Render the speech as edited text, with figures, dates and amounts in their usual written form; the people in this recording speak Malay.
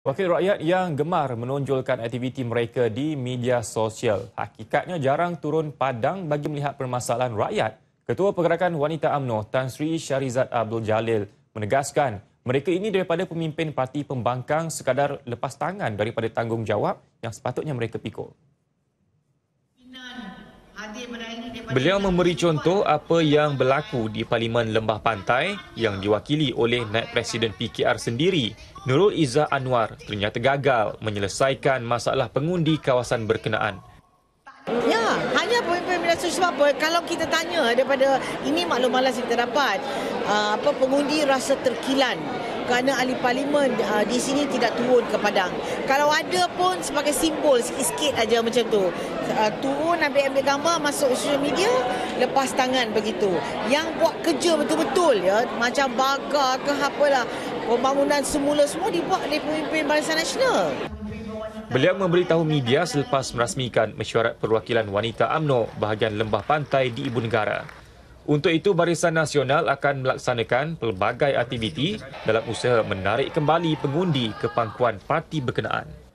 Wakil rakyat yang gemar menonjolkan aktiviti mereka di media sosial hakikatnya jarang turun padang bagi melihat permasalahan rakyat. Ketua Pergerakan Wanita UMNO Tan Sri Syarizat Abdul Jalil menegaskan mereka ini daripada pemimpin parti pembangkang sekadar lepas tangan daripada tanggungjawab yang sepatutnya mereka pikul. Beliau memberi contoh apa yang berlaku di Parlimen Lembah Pantai yang diwakili oleh Naib Presiden PKR sendiri, Nurul Izzah Anwar, ternyata gagal menyelesaikan masalah pengundi kawasan berkenaan. Ya, hanya pemimpin media sosial sebab apa? Kalau kita tanya daripada ini maklum malas kita dapat, pengundi rasa terkilan kerana ahli parlimen di sini tidak turun ke padang. Kalau ada pun sebagai simbol sikit-sikit aja macam tu. Turun ambil gambar masuk social media, lepas tangan begitu. Yang buat kerja betul-betul ya, macam bakar ke apalah, pembangunan semula semua dibuat oleh pemimpin Barisan Nasional. Beliau memberitahu media selepas merasmikan mesyuarat perwakilan wanita UMNO bahagian Lembah Pantai di Ibu Negara. Untuk itu, Barisan Nasional akan melaksanakan pelbagai aktiviti dalam usaha menarik kembali pengundi ke pangkuan parti berkenaan.